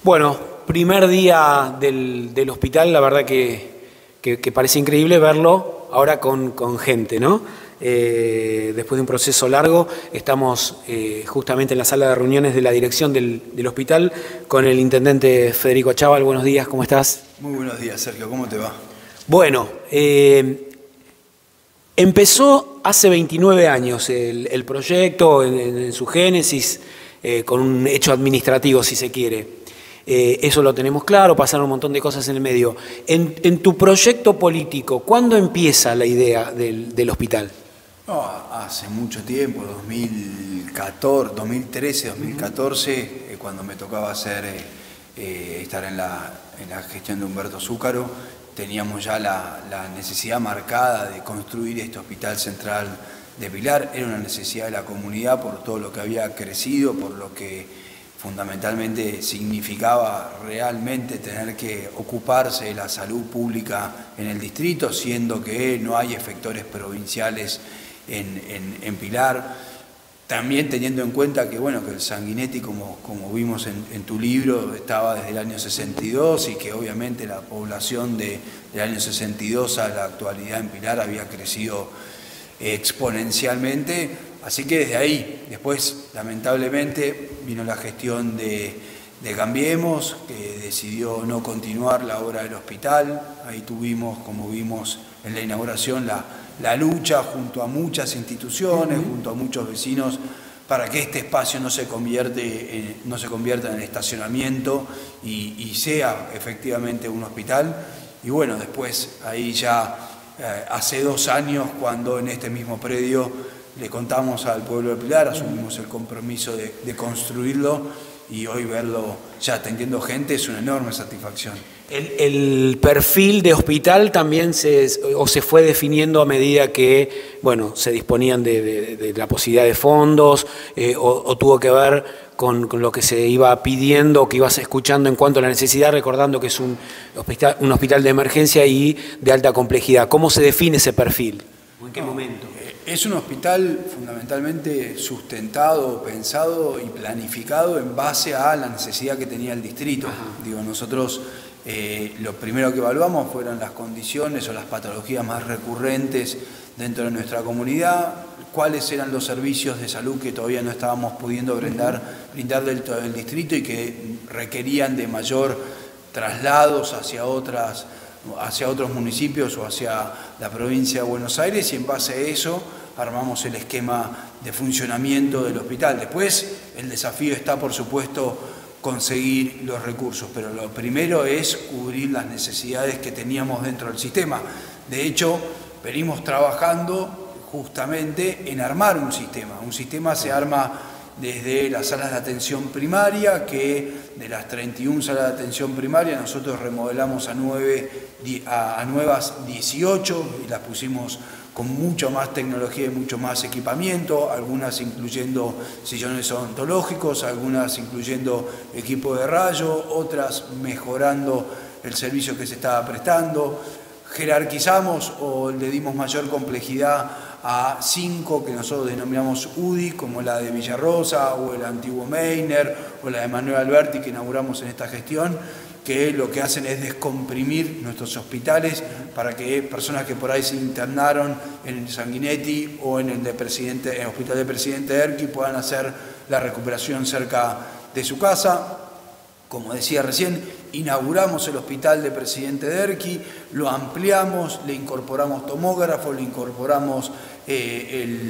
Bueno, primer día del hospital, la verdad que parece increíble verlo ahora con gente, ¿no? Después de un proceso largo, estamos justamente en la sala de reuniones de la dirección del hospital con el intendente Federico Achával. Buenos días, ¿cómo estás? Muy buenos días, Sergio, ¿cómo te va? Bueno, empezó hace 29 años el proyecto en su génesis, con un hecho administrativo, si se quiere. Eso lo tenemos claro, pasaron un montón de cosas en el medio. En tu proyecto político, ¿cuándo empieza la idea del hospital? No, hace mucho tiempo, 2014, 2013, 2014, cuando me tocaba estar en la gestión de Humberto Zúcaro, teníamos ya la necesidad marcada de construir este hospital central de Pilar. Era una necesidad de la comunidad por todo lo que había crecido, por lo que fundamentalmente significaba realmente tener que ocuparse de la salud pública en el distrito, siendo que no hay efectores provinciales en Pilar. También teniendo en cuenta que, bueno, que el Sanguinetti, como vimos en tu libro, estaba desde el año 62 y que obviamente la población del año 62 a la actualidad en Pilar había crecido exponencialmente. Así que desde ahí, después lamentablemente vino la gestión de Cambiemos, que decidió no continuar la obra del hospital. Ahí tuvimos, como vimos en la inauguración, la lucha junto a muchas instituciones, junto a muchos vecinos, para que este espacio no se convierta en estacionamiento y sea efectivamente un hospital. Y bueno, después ahí ya hace 2 años, cuando en este mismo predio le contamos al pueblo de Pilar, asumimos el compromiso de construirlo, y hoy verlo ya atendiendo gente es una enorme satisfacción. El perfil de hospital también se fue definiendo a medida que, bueno, se disponían de la posibilidad de fondos, o tuvo que ver con lo que se iba pidiendo, que ibas escuchando en cuanto a la necesidad, recordando que es un hospital de emergencia y de alta complejidad. ¿Cómo se define ese perfil? ¿En qué momento? Es un hospital fundamentalmente sustentado, pensado y planificado en base a la necesidad que tenía el distrito. Digo, nosotros lo primero que evaluamos fueron las condiciones o las patologías más recurrentes dentro de nuestra comunidad, cuáles eran los servicios de salud que todavía no estábamos pudiendo brindar del distrito y que requerían de mayor traslados hacia otros municipios o hacia la provincia de Buenos Aires, y en base a eso armamos el esquema de funcionamiento del hospital. Después el desafío está, por supuesto, conseguir los recursos, pero lo primero es cubrir las necesidades que teníamos dentro del sistema. De hecho, venimos trabajando justamente en armar un sistema. Un sistema se arma desde las salas de atención primaria, que de las 31 salas de atención primaria nosotros remodelamos a nuevas 18 y las pusimos con mucho más tecnología y mucho más equipamiento, algunas incluyendo sillones odontológicos, algunas incluyendo equipo de rayo, otras mejorando el servicio que se estaba prestando. Jerarquizamos o le dimos mayor complejidad a 5 que nosotros denominamos UDI, como la de Villarrosa o el antiguo Meiner o la de Manuel Alberti, que inauguramos en esta gestión, que lo que hacen es descomprimir nuestros hospitales para que personas que por ahí se internaron en el Sanguinetti o en el Hospital de Presidente Derqui puedan hacer la recuperación cerca de su casa. Como decía recién, inauguramos el hospital de Presidente Derqui, lo ampliamos, le incorporamos tomógrafo, le incorporamos el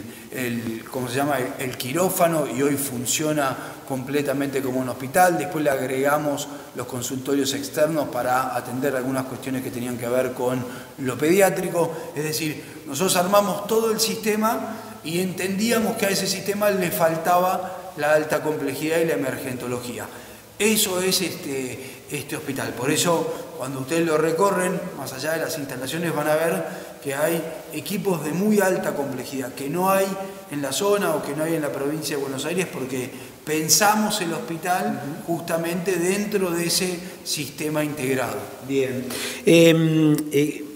quirófano, y hoy funciona completamente como un hospital. Después le agregamos los consultorios externos para atender algunas cuestiones que tenían que ver con lo pediátrico. Es decir, nosotros armamos todo el sistema y entendíamos que a ese sistema le faltaba la alta complejidad y la emergentología. Eso es este hospital. Por eso, cuando ustedes lo recorren, más allá de las instalaciones, van a ver que hay equipos de muy alta complejidad, que no hay en la zona o que no hay en la provincia de Buenos Aires, porque pensamos el hospital justamente dentro de ese sistema integrado. Bien.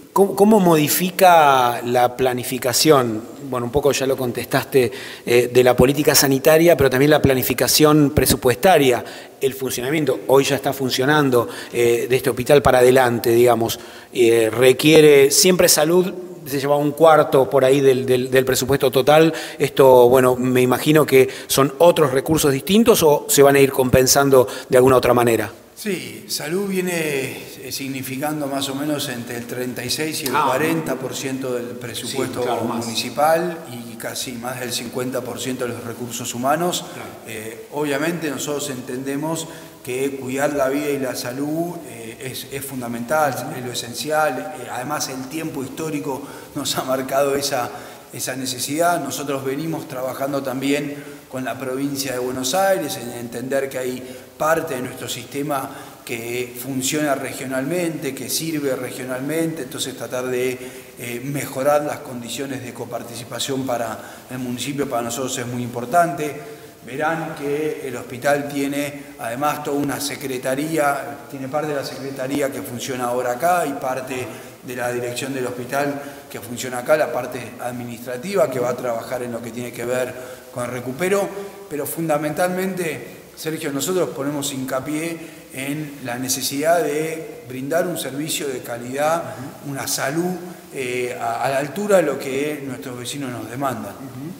¿Cómo modifica la planificación? Bueno, un poco ya lo contestaste, de la política sanitaria, pero también la planificación presupuestaria, el funcionamiento. Hoy ya está funcionando de este hospital para adelante, digamos. Requiere siempre salud. Se lleva un cuarto por ahí del presupuesto total. Esto, bueno, me imagino que son otros recursos distintos o se van a ir compensando de alguna otra manera. Sí, salud viene significando más o menos entre el 36 y el 40% del presupuesto municipal y casi más del 50% de los recursos humanos. Claro. Obviamente nosotros entendemos que cuidar la vida y la salud es fundamental, es lo esencial. Además el tiempo histórico nos ha marcado esa necesidad. Nosotros venimos trabajando también con la provincia de Buenos Aires, en entender que hay parte de nuestro sistema que funciona regionalmente, que sirve regionalmente, entonces tratar de mejorar las condiciones de coparticipación para el municipio para nosotros es muy importante. Verán que el hospital tiene además toda una secretaría, tiene parte de la secretaría que funciona ahora acá y parte de la dirección del hospital que funciona acá, la parte administrativa que va a trabajar en lo que tiene que ver con el recupero, pero fundamentalmente, Sergio, nosotros ponemos hincapié en la necesidad de brindar un servicio de calidad, una salud a la altura de lo que nuestros vecinos nos demandan.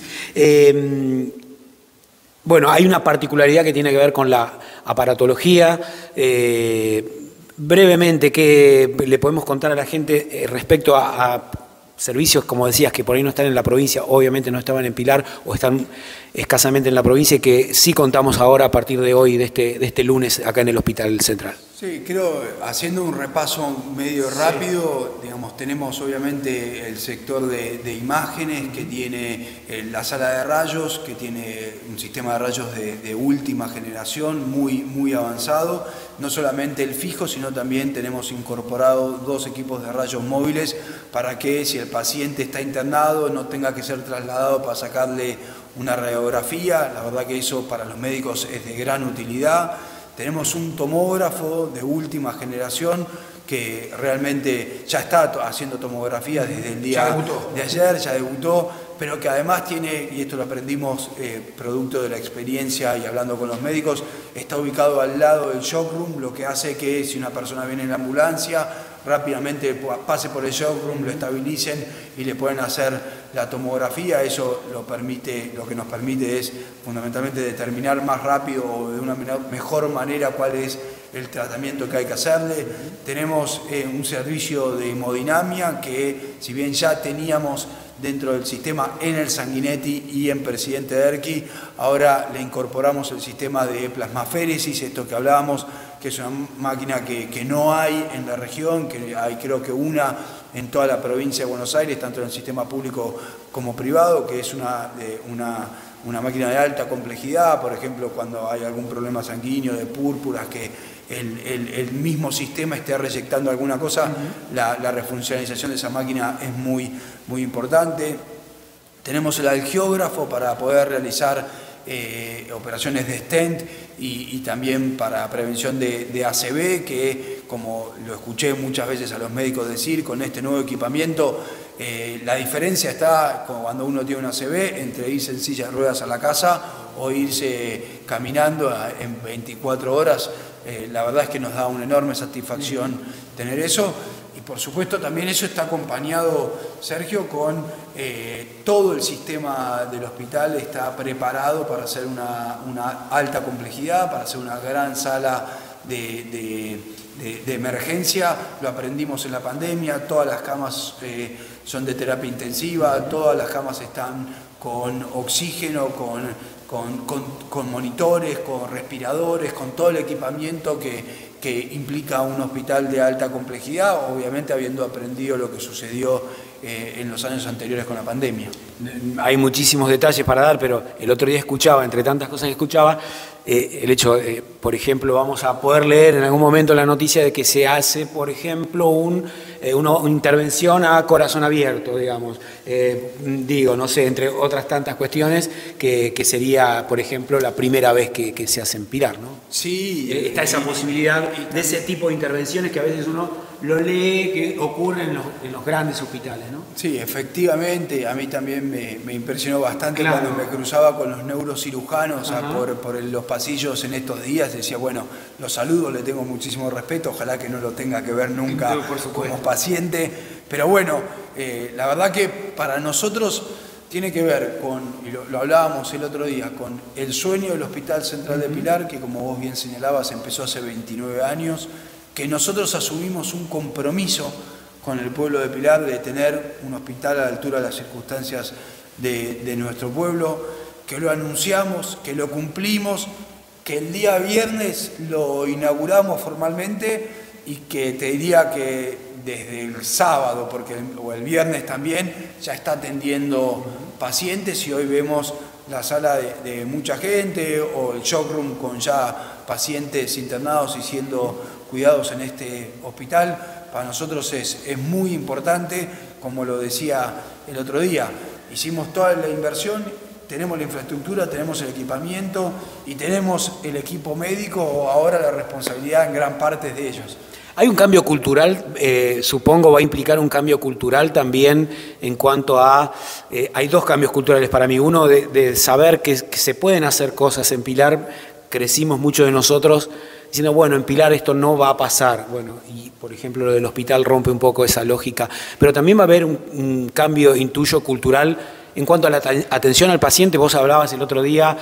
Bueno, hay una particularidad que tiene que ver con la aparatología. Brevemente, ¿qué le podemos contar a la gente respecto a servicios, como decías, que por ahí no están en la provincia, obviamente no estaban en Pilar o están escasamente en la provincia y que sí contamos ahora a partir de hoy, de este lunes, acá en el Hospital Central? Sí, creo, haciendo un repaso medio rápido, digamos, tenemos obviamente el sector de imágenes que tiene la sala de rayos, que tiene un sistema de rayos de última generación muy avanzado, no solamente el fijo, sino también tenemos incorporado 2 equipos de rayos móviles para que si el paciente está internado no tenga que ser trasladado para sacarle una radiografía. La verdad que eso para los médicos es de gran utilidad. Tenemos un tomógrafo de última generación que realmente ya está haciendo tomografía desde el día de ayer, ya debutó, pero que además tiene, y esto lo aprendimos producto de la experiencia y hablando con los médicos, está ubicado al lado del shock room, lo que hace que si una persona viene en la ambulancia, rápidamente pase por el shock room, lo estabilicen y le pueden hacer la tomografía. Eso lo que nos permite es fundamentalmente determinar más rápido o de una mejor manera cuál es el tratamiento que hay que hacerle. Tenemos un servicio de hemodinamia que, si bien ya teníamos dentro del sistema en el Sanguinetti y en Presidente Derqui, ahora le incorporamos el sistema de plasmaféresis, esto que hablábamos, que es una máquina que no hay en la región, que hay creo que una en toda la provincia de Buenos Aires, tanto en el sistema público como privado, que es una máquina de alta complejidad, por ejemplo, cuando hay algún problema sanguíneo de púrpuras, que el mismo sistema esté reyectando alguna cosa, la refuncionalización de esa máquina es muy importante. Tenemos el angiógrafo para poder realizar operaciones de stent y también para prevención de ACV, que como lo escuché muchas veces a los médicos decir, con este nuevo equipamiento, la diferencia está cuando uno tiene un ACV entre irse en silla de ruedas a la casa o irse caminando en 24 horas. La verdad es que nos da una enorme satisfacción tener eso. Y por supuesto también eso está acompañado, Sergio, con todo el sistema del hospital está preparado para hacer una alta complejidad, para hacer una gran sala de emergencia. Lo aprendimos en la pandemia, todas las camas son de terapia intensiva, todas las camas están con oxígeno, con monitores, con respiradores, con todo el equipamiento que implica un hospital de alta complejidad, obviamente habiendo aprendido lo que sucedió en los años anteriores con la pandemia. Hay muchísimos detalles para dar, pero el otro día escuchaba, entre tantas cosas que escuchaba, el hecho, por ejemplo, vamos a poder leer en algún momento la noticia de que se hace, por ejemplo, un una intervención a corazón abierto, digamos. Digo, no sé, entre otras tantas cuestiones que sería, por ejemplo, la primera vez que se hacen pilar, ¿no? Sí. Está esa posibilidad de ese tipo de intervenciones que a veces uno lo lee que ocurren en los grandes hospitales, ¿no? Sí, efectivamente, a mí también me impresionó bastante claro. cuando me cruzaba con los neurocirujanos por los pasillos en estos días. Decía, bueno, los saludo, le tengo muchísimo respeto, ojalá que no lo tenga que ver nunca como paciente. Pero bueno, la verdad que para nosotros tiene que ver con, y lo hablábamos el otro día, con el sueño del Hospital Central de Pilar, que como vos bien señalabas empezó hace 29 años, que nosotros asumimos un compromiso con el pueblo de Pilar de tener un hospital a la altura de las circunstancias de nuestro pueblo, que lo anunciamos, que lo cumplimos, que el día viernes lo inauguramos formalmente y que te diría que desde el sábado, o el viernes también, ya está atendiendo pacientes y hoy vemos la sala de mucha gente o el showroom con ya pacientes internados y siendo cuidados en este hospital. Para nosotros es muy importante, como lo decía el otro día, hicimos toda la inversión, tenemos la infraestructura, tenemos el equipamiento y tenemos el equipo médico, ahora la responsabilidad en gran parte de ellos. Hay un cambio cultural, supongo va a implicar un cambio cultural también en cuanto a... hay dos cambios culturales para mí. Uno de saber que se pueden hacer cosas en Pilar, crecimos mucho de nosotros diciendo, bueno, en Pilar esto no va a pasar. Bueno, y por ejemplo lo del hospital rompe un poco esa lógica. Pero también va a haber un cambio, intuyo, cultural en cuanto a la atención al paciente. Vos hablabas el otro día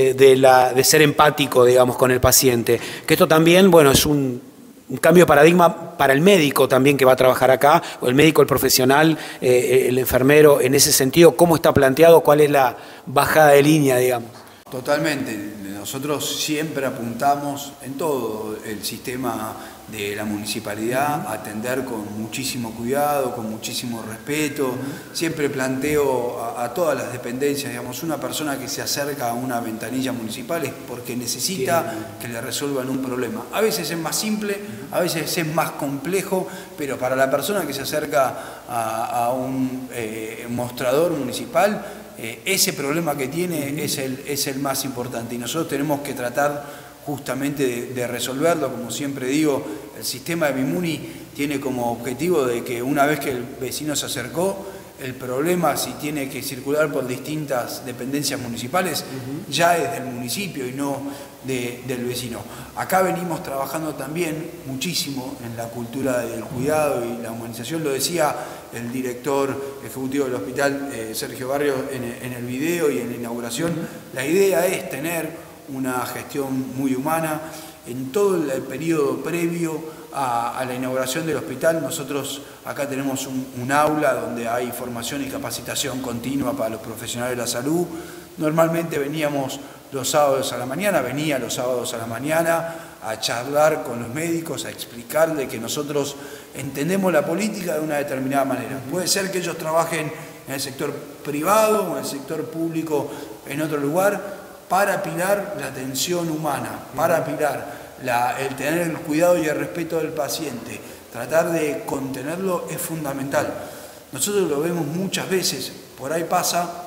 de ser empático, digamos, con el paciente. Que esto también, bueno, es un cambio de paradigma para el médico también que va a trabajar acá, o el médico, el profesional, el enfermero, en ese sentido, ¿cómo está planteado? ¿Cuál es la bajada de línea, digamos? Totalmente. Nosotros siempre apuntamos en todo el sistema de la municipalidad a atender con muchísimo cuidado, con muchísimo respeto. Siempre planteo a todas las dependencias, digamos, una persona que se acerca a una ventanilla municipal es porque necesita que le resuelvan un problema. A veces es más simple, a veces es más complejo, pero para la persona que se acerca a un mostrador municipal, ese problema que tiene es el más importante y nosotros tenemos que tratar justamente de resolverlo. Como siempre digo, el sistema de Mimuni tiene como objetivo de que una vez que el vecino se acercó, el problema, si tiene que circular por distintas dependencias municipales, ya es del municipio y no del vecino. Acá venimos trabajando también muchísimo en la cultura del cuidado y la humanización. Lo decía el director ejecutivo del hospital, Sergio Barrios, en el video y en la inauguración. La idea es tener una gestión muy humana. En todo el periodo previo a la inauguración del hospital, nosotros acá tenemos un aula donde hay formación y capacitación continua para los profesionales de la salud. Normalmente veníamos los sábados a la mañana, venía los sábados a la mañana a charlar con los médicos, a explicarle que nosotros entendemos la política de una determinada manera. Puede ser que ellos trabajen en el sector privado o en el sector público en otro lugar, para Pilar la atención humana, para Pilar el tener el cuidado y el respeto del paciente, tratar de contenerlo es fundamental. Nosotros lo vemos muchas veces, por ahí pasa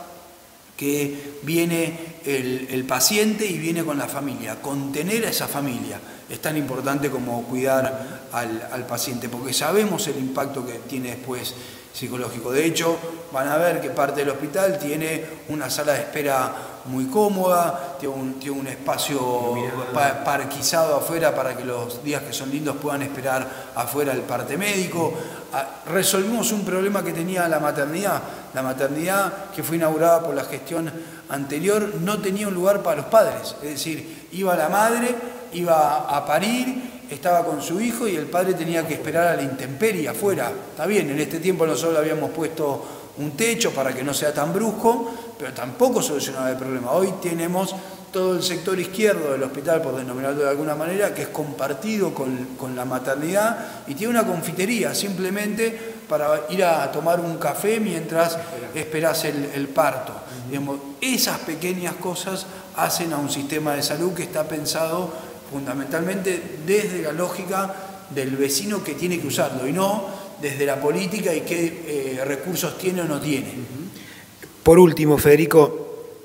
que viene el paciente y viene con la familia. Contener a esa familia es tan importante como cuidar al paciente, porque sabemos el impacto que tiene después psicológico. De hecho, van a ver que parte del hospital tiene una sala de espera muy cómoda, tiene un espacio parquizado afuera para que los días que son lindos puedan esperar afuera el parte médico. Resolvimos un problema que tenía la maternidad. La maternidad, que fue inaugurada por la gestión anterior, no tenía un lugar para los padres. Es decir, iba la madre, iba a parir, estaba con su hijo y el padre tenía que esperar a la intemperie afuera. Está bien, en este tiempo nosotros habíamos puesto un techo para que no sea tan brusco, pero tampoco solucionaba el problema. Hoy tenemos todo el sector izquierdo del hospital, por denominarlo de alguna manera, que es compartido con la maternidad y tiene una confitería simplemente para ir a tomar un café mientras esperás el parto. Digamos, esas pequeñas cosas hacen a un sistema de salud que está pensado fundamentalmente desde la lógica del vecino que tiene que usarlo y no desde la política y qué recursos tiene o no tiene. Por último, Federico,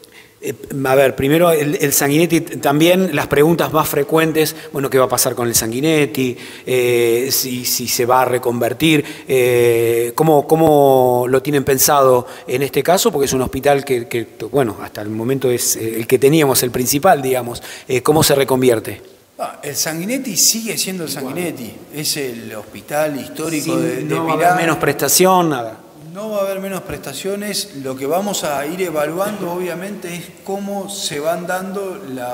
a ver, primero el Sanguinetti, también las preguntas más frecuentes, bueno, ¿qué va a pasar con el Sanguinetti? Si se va a reconvertir, ¿cómo lo tienen pensado en este caso? Porque es un hospital que bueno, hasta el momento es el que teníamos, el principal, digamos. ¿Cómo se reconvierte? El Sanguinetti sigue siendo el Sanguinetti, es el hospital histórico de no Pilar. Va a haber menos prestación, nada. No va a haber menos prestaciones, lo que vamos a ir evaluando obviamente es cómo se van dando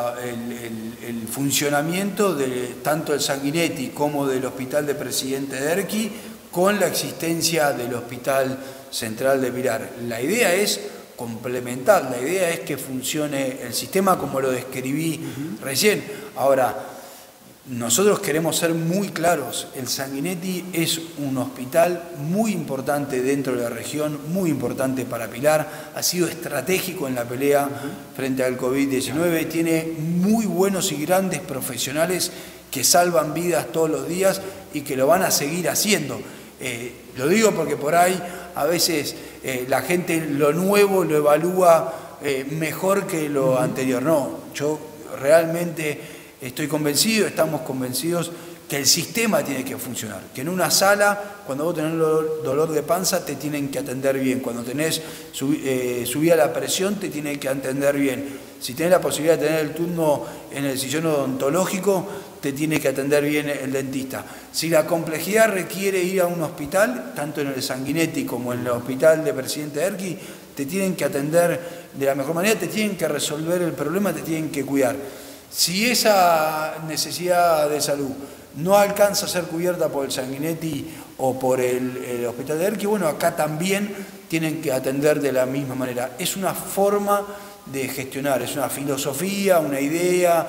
el funcionamiento de tanto el Sanguinetti como del Hospital de Presidente Derqui con la existencia del Hospital Central de Pilar. La idea es complementar, la idea es que funcione el sistema como lo describí recién. Ahora, nosotros queremos ser muy claros, el Sanguinetti es un hospital muy importante dentro de la región, muy importante para Pilar, ha sido estratégico en la pelea frente al COVID-19, tiene muy buenos y grandes profesionales que salvan vidas todos los días y que lo van a seguir haciendo. Lo digo porque por ahí a veces la gente lo nuevo lo evalúa mejor que lo anterior. No, yo realmente estoy convencido, estamos convencidos que el sistema tiene que funcionar, que en una sala, cuando vos tenés dolor de panza, te tienen que atender bien, cuando tenés subida la presión, te tienen que atender bien, si tenés la posibilidad de tener el turno en el sillón odontológico, te tiene que atender bien el dentista. Si la complejidad requiere ir a un hospital, tanto en el Sanguinetti como en el Hospital de Presidente Derqui, te tienen que atender de la mejor manera, te tienen que resolver el problema, te tienen que cuidar. Si esa necesidad de salud no alcanza a ser cubierta por el Sanguinetti o por el Hospital de Derqui, bueno, acá también tienen que atender de la misma manera. Es una forma de gestionar, es una filosofía, una idea,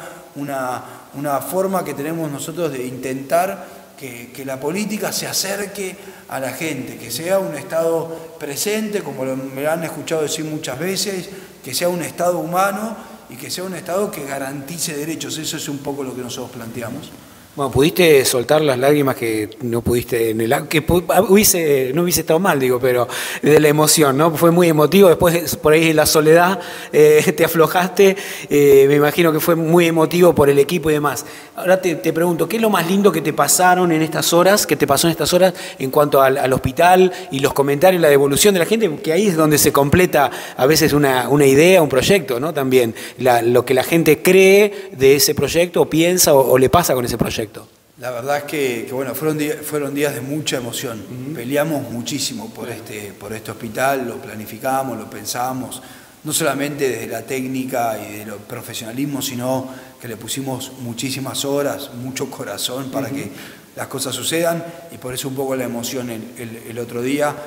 una forma que tenemos nosotros de intentar que la política se acerque a la gente, que sea un Estado presente, como me han escuchado decir muchas veces, que sea un Estado humano y que sea un Estado que garantice derechos. Eso es un poco lo que nosotros planteamos. Bueno, pudiste soltar las lágrimas que no pudiste en el que no hubiese estado mal, digo, pero de la emoción, ¿no? Fue muy emotivo, después por ahí en la soledad te aflojaste, me imagino que fue muy emotivo por el equipo y demás. Ahora te pregunto, ¿qué es lo más lindo que te pasaron en estas horas, que te pasó en estas horas en cuanto al hospital y los comentarios, la devolución de la gente? Porque ahí es donde se completa a veces una idea, un proyecto, ¿no? También lo que la gente cree de ese proyecto o piensa o le pasa con ese proyecto. La verdad es que bueno, fueron días de mucha emoción. Peleamos muchísimo por este hospital, lo planificamos, lo pensamos, no solamente desde la técnica y de los profesionalismo, sino que le pusimos muchísimas horas, mucho corazón para que las cosas sucedan, y por eso un poco la emoción el otro día.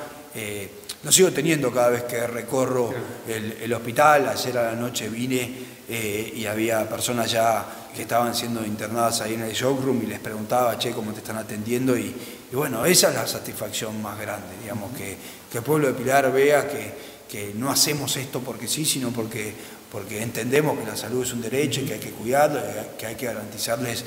Lo sigo teniendo cada vez que recorro el hospital. Ayer a la noche vine y había personas ya que estaban siendo internadas ahí en el shock room y les preguntaba, che, ¿cómo te están atendiendo? Y bueno, esa es la satisfacción más grande, digamos, que el pueblo de Pilar vea que no hacemos esto porque sí, sino porque entendemos que la salud es un derecho y que hay que cuidarlo, que hay que garantizarles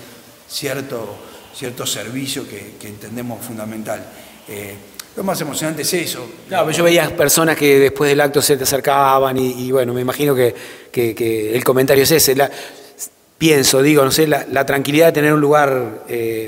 cierto servicio que entendemos fundamental. Lo más emocionante es eso. Claro, yo veía personas que después del acto se te acercaban y bueno, me imagino que el comentario es ese. Pienso, digo, no sé, la tranquilidad de tener un lugar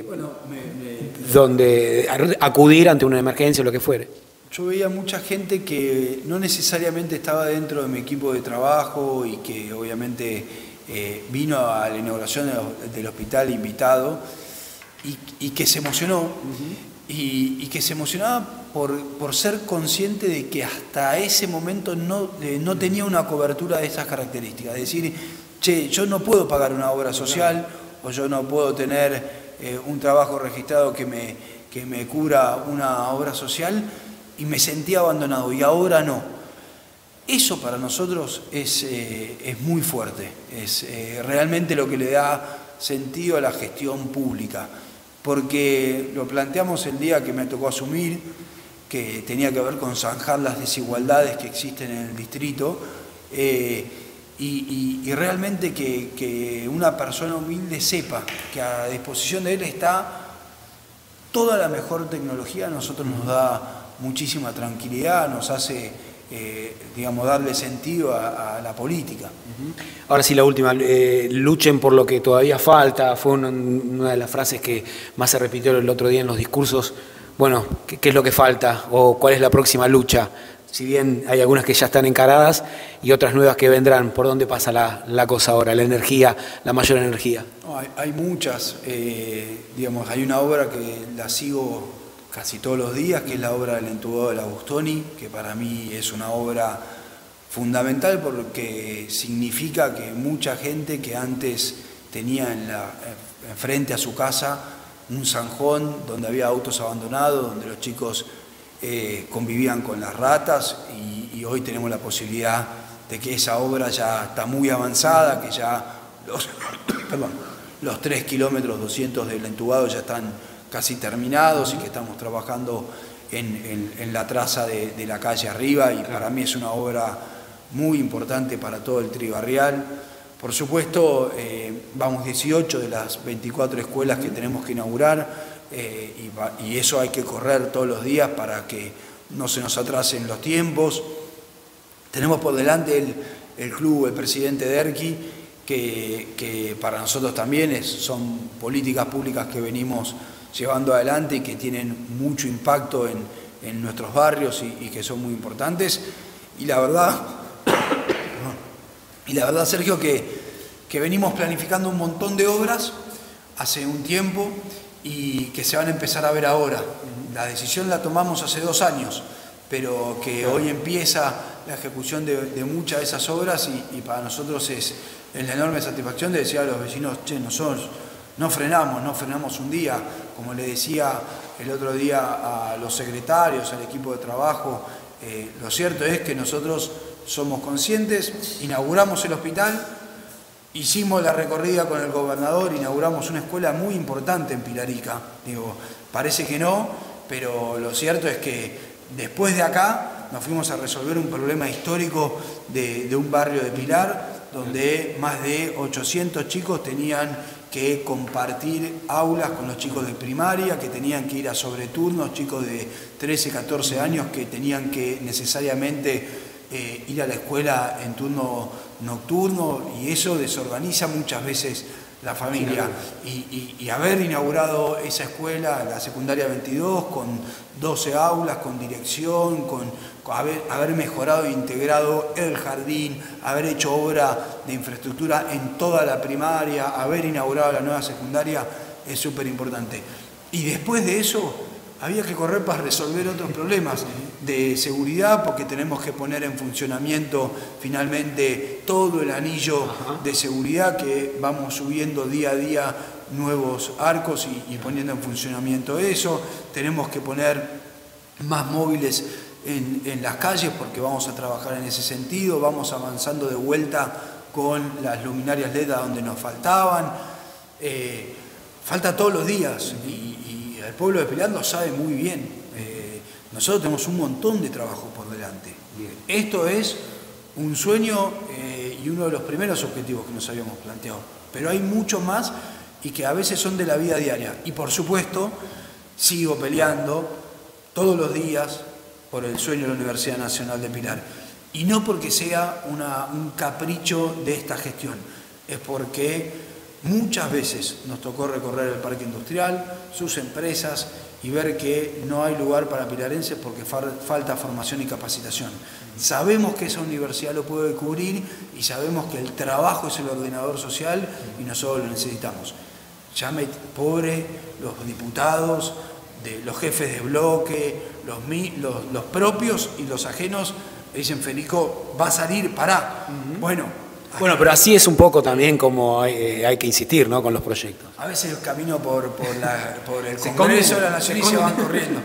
donde acudir ante una emergencia o lo que fuere. Yo veía mucha gente que no necesariamente estaba dentro de mi equipo de trabajo y que obviamente vino a la inauguración del hospital invitado y que se emocionó. Y que se emocionaba por ser consciente de que hasta ese momento no tenía una cobertura de esas características. Es decir, che, yo no puedo pagar una obra social o yo no puedo tener un trabajo registrado que me cubra una obra social, y me sentía abandonado y ahora no. Eso para nosotros es muy fuerte, es realmente lo que le da sentido a la gestión pública. Porque lo planteamos el día que me tocó asumir, que tenía que ver con zanjar las desigualdades que existen en el distrito, y realmente que una persona humilde sepa que a disposición de él está toda la mejor tecnología a nosotros nos da muchísima tranquilidad, nos hace, digamos, darle sentido a la política. Ahora sí, la última, luchen por lo que todavía falta, fue una de las frases que más se repitió el otro día en los discursos. Bueno, ¿qué es lo que falta o cuál es la próxima lucha? Si bien hay algunas que ya están encaradas y otras nuevas que vendrán, ¿por dónde pasa la cosa ahora, la energía, la mayor energía? No, hay muchas, digamos, hay una obra que la sigo casi todos los días, que es la obra del entubado de la Bustoni, que para mí es una obra fundamental porque significa que mucha gente que antes tenía enfrente a su casa un zanjón donde había autos abandonados, donde los chicos convivían con las ratas y hoy tenemos la posibilidad de que esa obra ya está muy avanzada, que ya los 3 kilómetros 200 del entubado ya están casi terminados y que estamos trabajando en la traza de la calle arriba y para mí es una obra muy importante para todo el tribarrial. Por supuesto, vamos 18 de las 24 escuelas que tenemos que inaugurar y eso hay que correr todos los días para que no se nos atrasen los tiempos. Tenemos por delante el club, el presidente Derqui, que para nosotros también son políticas públicas que venimos llevando adelante y que tienen mucho impacto en nuestros barrios y que son muy importantes. Y la verdad, Sergio, que venimos planificando un montón de obras hace un tiempo y que se van a empezar a ver ahora. La decisión la tomamos hace 2 años, pero que hoy empieza la ejecución de muchas de esas obras y para nosotros es la enorme satisfacción de decir a los vecinos, che, nosotros no frenamos un día, como le decía el otro día a los secretarios, al equipo de trabajo, lo cierto es que nosotros somos conscientes, inauguramos el hospital, hicimos la recorrida con el gobernador, inauguramos una escuela muy importante en Pilarica, digo, parece que no, pero lo cierto es que después de acá nos fuimos a resolver un problema histórico de un barrio de Pilar, donde más de 800 chicos tenían que compartir aulas con los chicos de primaria, que tenían que ir a sobreturnos, chicos de 13, 14 años que tenían que necesariamente ir a la escuela en turno nocturno y eso desorganiza muchas veces la familia. Y haber inaugurado esa escuela, la secundaria 22, con 12 aulas, con dirección, haber mejorado e integrado el jardín, haber hecho obra de infraestructura en toda la primaria, haber inaugurado la nueva secundaria, es súper importante. Y después de eso, había que correr para resolver otros problemas de seguridad, porque tenemos que poner en funcionamiento finalmente todo el anillo de seguridad, que vamos subiendo día a día nuevos arcos y poniendo en funcionamiento eso. Tenemos que poner más móviles en las calles porque vamos a trabajar en ese sentido. Vamos avanzando de vuelta con las luminarias LED a donde nos faltaban. Falta todos los días y el pueblo de Pilar lo sabe muy bien. Nosotros tenemos un montón de trabajo por delante. Esto es un sueño y uno de los primeros objetivos que nos habíamos planteado. Pero hay muchos más y que a veces son de la vida diaria. Y por supuesto, sigo peleando todos los días por el sueño de la Universidad Nacional de Pilar. Y no porque sea un capricho de esta gestión, es porque muchas veces nos tocó recorrer el parque industrial, sus empresas y ver que no hay lugar para pilarenses porque falta formación y capacitación. Sabemos que esa universidad lo puede cubrir y sabemos que el trabajo es el ordenador social y nosotros lo necesitamos. Llame pobre los diputados, los jefes de bloque, los propios y los ajenos, dicen, Federico, va a salir, pará. Bueno, pero así es un poco también como hay que insistir, ¿no?, con los proyectos. A veces el camino por el Congreso de la Nación y se van corriendo.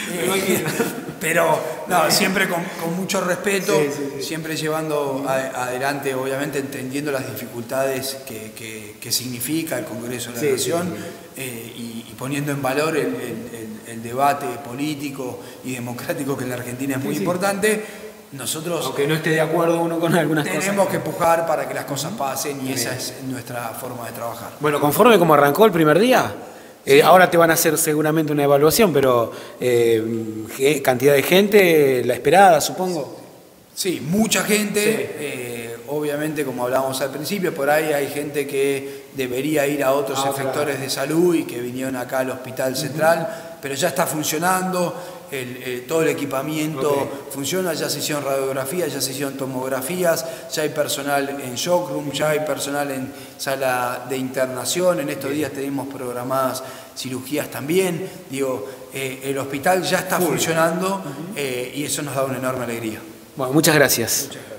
Pero no, siempre con mucho respeto, siempre llevando adelante, obviamente entendiendo las dificultades que significa el Congreso de la Nación y poniendo en valor el debate político y democrático que en la Argentina es muy importante. Nosotros, aunque no esté de acuerdo uno con algunas cosas, tenemos que empujar para que las cosas pasen y esa es nuestra forma de trabajar. Bueno, ¿conforme como arrancó el primer día? Ahora te van a hacer seguramente una evaluación, pero cantidad de gente, la esperada, supongo. Sí, mucha gente, obviamente como hablábamos al principio, por ahí hay gente que debería ir a otros efectores de salud y que vinieron acá al Hospital Central, pero ya está funcionando, todo el equipamiento funciona, ya se hicieron radiografías, ya se hicieron tomografías, ya hay personal en shock room, ya hay personal en sala de internación, en estos días tenemos programadas cirugías también, digo, el hospital ya está funcionando y eso nos da una enorme alegría. Bueno, muchas gracias.